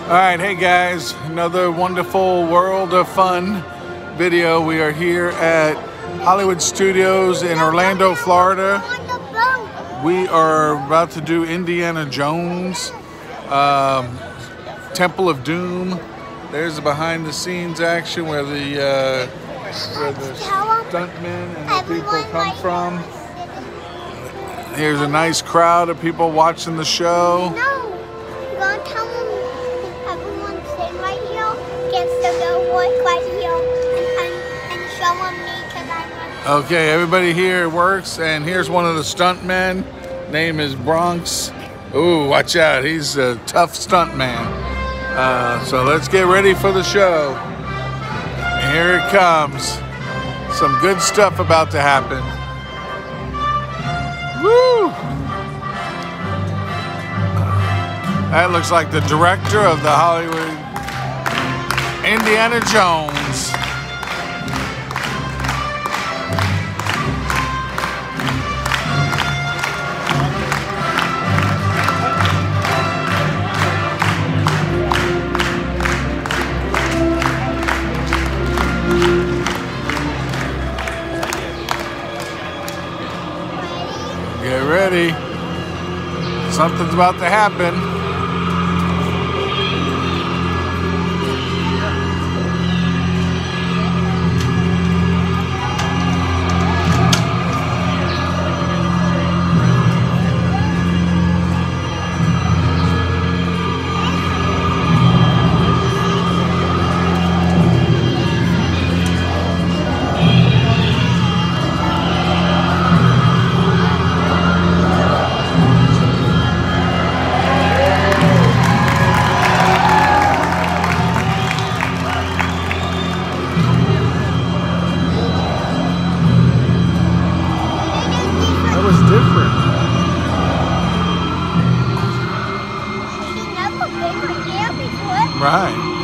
All right, hey guys, another wonderful World of Fun video. We are here at Hollywood Studios in Orlando, Florida. We are about to do Indiana Jones, Temple of Doom. There's the behind the scenes action where the stuntmen and the people come from. Here's a nice crowd of people watching the show. Okay, everybody here works, and here's one of the stuntmen. Name is Bronx. Ooh, watch out, he's a tough stuntman. So let's get ready for the show. And here it comes. Some good stuff about to happen. Woo! That looks like the director of the Hollywood Indiana Jones. Get ready. Something's about to happen. Different. She's never been here before. Right.